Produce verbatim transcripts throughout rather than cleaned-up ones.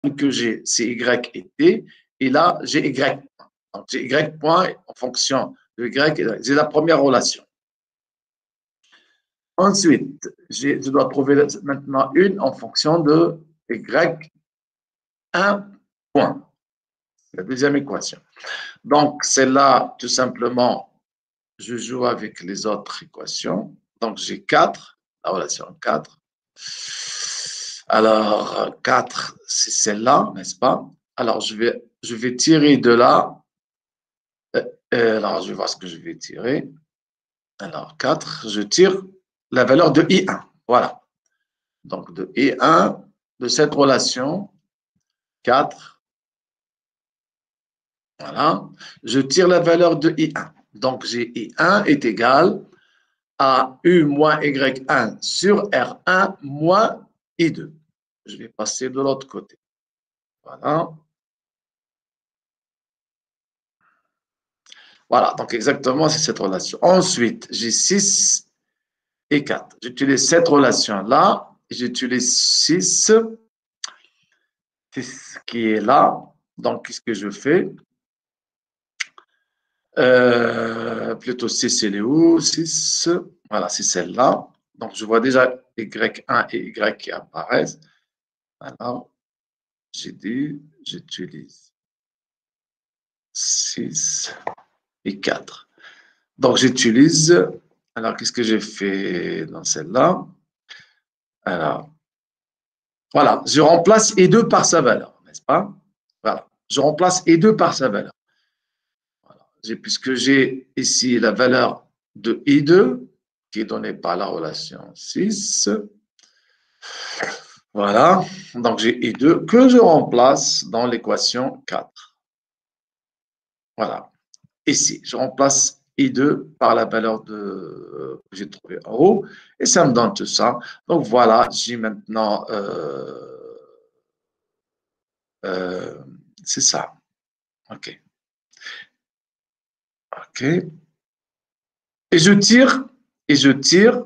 que j'ai, c'est Y et T, et là, j'ai Y point. Donc, j'ai Y point en fonction de Y, j'ai la première relation. Ensuite, je dois trouver maintenant une en fonction de Y un point. La deuxième équation. Donc, c'est là, tout simplement, je joue avec les autres équations. Donc, j'ai quatre, la relation quatre. Alors, quatre, c'est celle-là, n'est-ce pas? Alors, je vais, je vais tirer de là. Euh, alors, je vais voir ce que je vais tirer. Alors, quatre, je tire la valeur de I un. Voilà. Donc, de I un, de cette relation, quatre. Voilà. Je tire la valeur de I un. Donc, j'ai I un est égal à U moins Y un sur R un moins I deux. Je vais passer de l'autre côté. Voilà. Voilà, donc exactement, c'est cette relation. Ensuite, j'ai six et quatre. J'utilise cette relation-là. J'utilise six, six qui est là. Donc, qu'est-ce que je fais? Euh, plutôt six, elle est où? six, voilà, c'est celle-là. Donc, je vois déjà Y un et Y qui apparaissent. Alors, j'ai dit, j'utilise six et quatre. Donc, j'utilise, alors qu'est-ce que j'ai fait dans celle-là? Alors, voilà, je remplace I deux par sa valeur, n'est-ce pas? Voilà, je remplace I deux par sa valeur. Voilà. Puisque j'ai ici la valeur de I deux, qui est donnée par la relation six. Voilà, donc j'ai I deux que je remplace dans l'équation quatre. Voilà, ici, je remplace I deux par la valeur de, que j'ai trouvée en haut, et ça me donne tout ça. Donc voilà, j'ai maintenant, euh, euh, c'est ça. OK. OK. Et je tire, et je tire,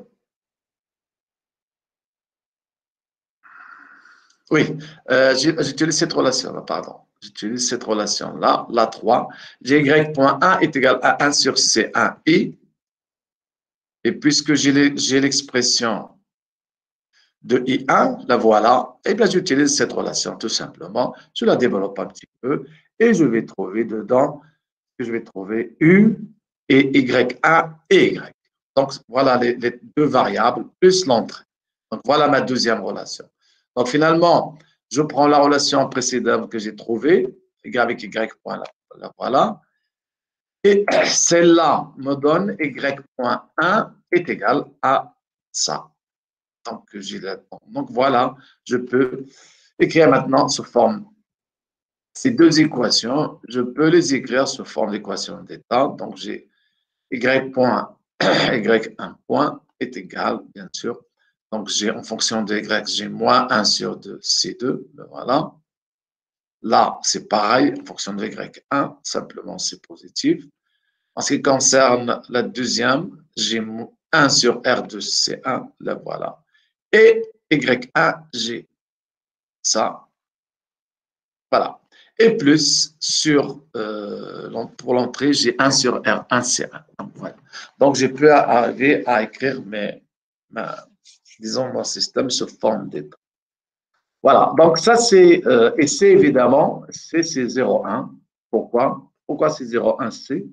oui, euh, j'utilise cette relation-là, pardon. J'utilise cette relation-là, la trois. J'ai Y point un est égal à un sur C un I. Et puisque j'ai l'expression de I un, la voilà, et bien j'utilise cette relation tout simplement. Je la développe un petit peu et je vais trouver dedans, je vais trouver U et Y un et Y. Donc voilà les, les deux variables plus l'entrée. Donc voilà ma deuxième relation. Donc finalement, je prends la relation précédente que j'ai trouvée, avec Y point, la voilà. Et celle-là me donne Y point un est égal à ça. Donc, j'ai Donc voilà, je peux écrire maintenant sous forme. Ces deux équations, je peux les écrire sous forme d'équation d'état. Donc j'ai Y point, Y un point est égal, bien sûr. Donc j'ai en fonction de Y, j'ai moins un sur deux, C deux. Voilà. Là, c'est pareil, en fonction de Y un, simplement c'est positif. En ce qui concerne la deuxième, j'ai un sur R deux C un, la voilà. Et Y un, j'ai ça. Voilà. Et plus sur, euh, pour l'entrée, j'ai un sur R un C un. Donc, voilà. Donc je peux arriver à écrire mes, ma, disons, mon système sous forme d'état. Voilà. Donc ça, c'est, euh, et c'est évidemment, c'est zéro un. Pourquoi? Pourquoi c'est zéro un C?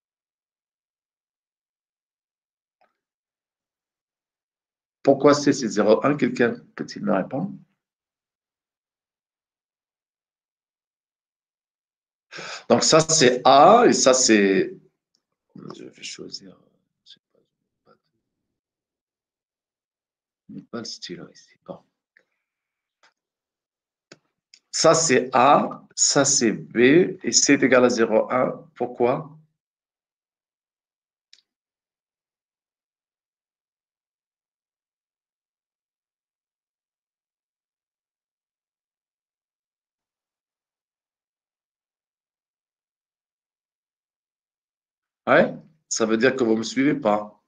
Pourquoi C, c'est zéro un? Quelqu'un peut-il me répondre? Donc ça, c'est A, et ça, c'est... Je vais choisir... Je sais pas, je n'ai pas le stylo ici. Bon. Ça, c'est A, ça, c'est B, et C est égal à zéro virgule un. Pourquoi? Ouais, ça veut dire que vous ne me suivez pas.